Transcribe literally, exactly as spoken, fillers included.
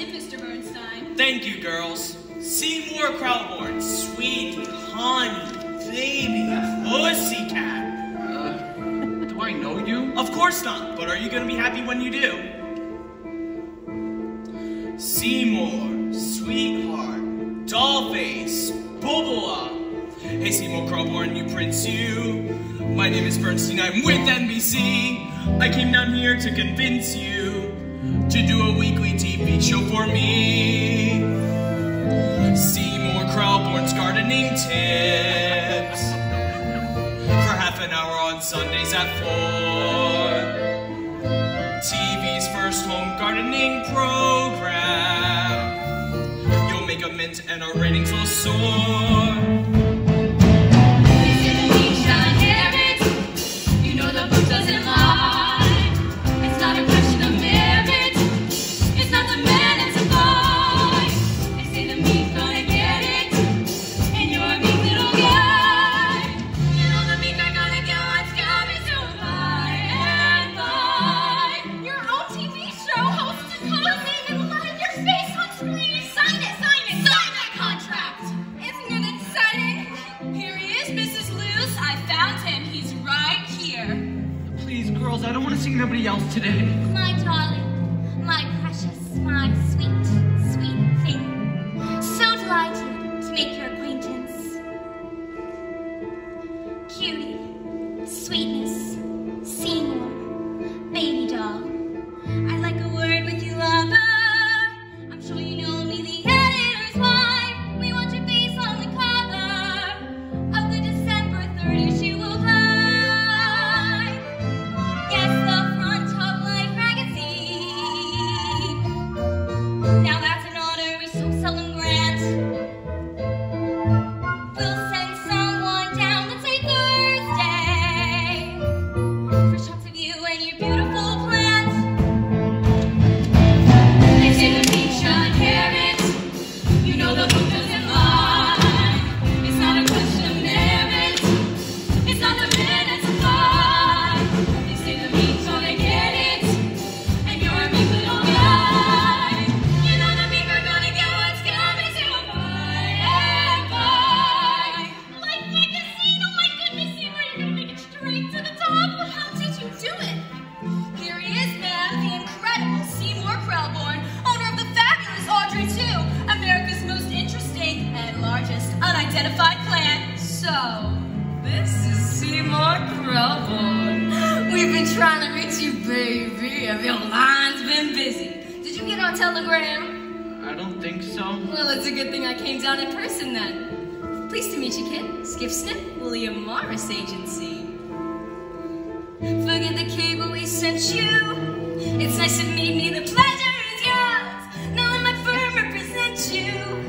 it, Mister Bernstein. Thank you, girls. Seymour Krelborn, sweet honey, baby, pussycat. Uh, do I know you? Of course not, but are you gonna be happy when you do? Seymour, sweetheart, dollface, bubble. Hey Seymour Krelborn, you prince you. My name is Bernstein, I'm with N B C. I came down here to convince you to do a weekly T V show for me. Seymour Krelborn's gardening tips for half an hour on Sundays at four. T V's first home gardening program. You'll make a mint and our ratings will soar. I don't want to see nobody else today. My darling, my precious, my sweet, sweet thing. So delighted to make your acquaintance. Cutie, sweetness, Seymour, baby doll. I'd like a word with you, lover. I'm sure you know me, the editor's wife. We want your face on the cover of the December thirtieth issue of Life. Now that's an honor we so seldom grant. We'll send someone down, let's say Thursday, for shots of you and your beautiful plant. They say the beach uncarrot, you know the book doesn't lie. It's not a question of merit, it's not the minutes of life. They say the beach on they get it, and you're a big little guy. Unidentified plant. So, this is Seymour Krelborn. We've been trying to reach you, baby. Have your line's been busy. Did you get our telegram? I don't think so. Well, it's a good thing I came down in person then. Pleased to meet you, kid. Skip Snip, William Morris Agency. Forget the cable we sent you. It's nice to meet me. The pleasure is yours. Now let my firm represent you.